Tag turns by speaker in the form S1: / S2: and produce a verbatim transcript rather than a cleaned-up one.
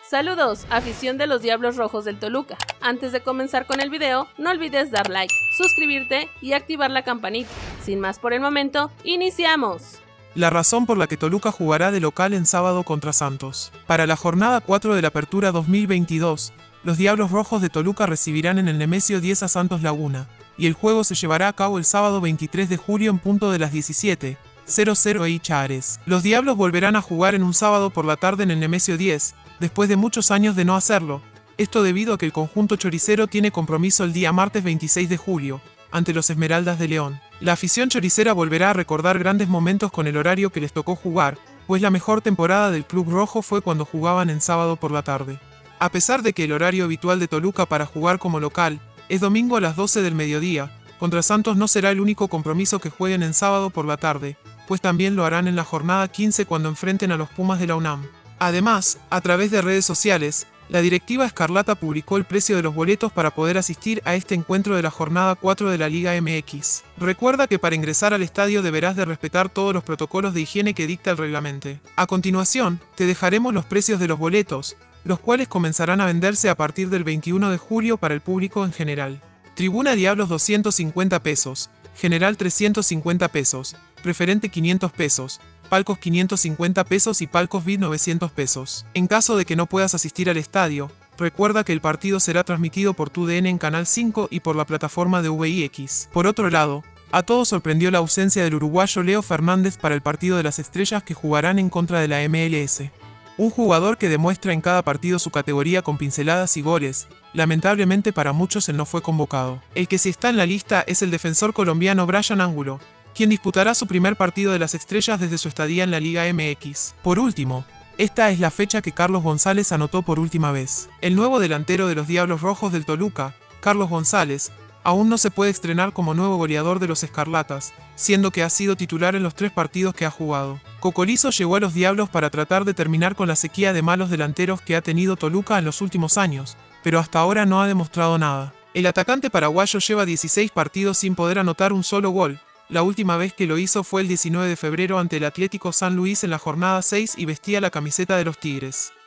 S1: Saludos, afición de los Diablos Rojos del Toluca. Antes de comenzar con el video, no olvides dar like, suscribirte y activar la campanita. Sin más por el momento, ¡iniciamos!
S2: La razón por la que Toluca jugará de local en sábado contra Santos. Para la jornada cuatro de la Apertura dos mil veintidós, los Diablos Rojos de Toluca recibirán en el Nemesio diez a Santos Laguna, y el juego se llevará a cabo el sábado veintitrés de julio en punto de las diecisiete horas en Chares. Los Diablos volverán a jugar en un sábado por la tarde en el Nemesio diez, después de muchos años de no hacerlo, esto debido a que el conjunto choricero tiene compromiso el día martes veintiséis de julio, ante los Esmeraldas de León. La afición choricera volverá a recordar grandes momentos con el horario que les tocó jugar, pues la mejor temporada del Club Rojo fue cuando jugaban en sábado por la tarde. A pesar de que el horario habitual de Toluca para jugar como local es domingo a las doce del mediodía, contra Santos no será el único compromiso que jueguen en sábado por la tarde, pues también lo harán en la jornada quince cuando enfrenten a los Pumas de la UNAM. Además, a través de redes sociales, la directiva Escarlata publicó el precio de los boletos para poder asistir a este encuentro de la jornada cuatro de la Liga M X. Recuerda que para ingresar al estadio deberás de respetar todos los protocolos de higiene que dicta el reglamento. A continuación, te dejaremos los precios de los boletos, los cuales comenzarán a venderse a partir del veintiuno de julio para el público en general. Tribuna Diablos doscientos cincuenta pesos, General trescientos cincuenta pesos, Preferente quinientos pesos, Palcos quinientos cincuenta pesos y Palcos V I P novecientos pesos. En caso de que no puedas asistir al estadio, recuerda que el partido será transmitido por Tu D N en Canal cinco y por la plataforma de V I X. Por otro lado, a todos sorprendió la ausencia del uruguayo Leo Fernández para el partido de las estrellas que jugarán en contra de la M L S. Un jugador que demuestra en cada partido su categoría con pinceladas y goles. Lamentablemente para muchos él no fue convocado. El que sí está en la lista es el defensor colombiano Bryan Angulo, quien disputará su primer partido de las estrellas desde su estadía en la Liga M X. Por último, esta es la fecha que Carlos González anotó por última vez. El nuevo delantero de los Diablos Rojos del Toluca, Carlos González, aún no se puede estrenar como nuevo goleador de los Escarlatas, siendo que ha sido titular en los tres partidos que ha jugado. Cocolizo llegó a los Diablos para tratar de terminar con la sequía de malos delanteros que ha tenido Toluca en los últimos años, pero hasta ahora no ha demostrado nada. El atacante paraguayo lleva dieciséis partidos sin poder anotar un solo gol. La última vez que lo hizo fue el diecinueve de febrero ante el Atlético San Luis en la jornada seis y vestía la camiseta de los Tigres.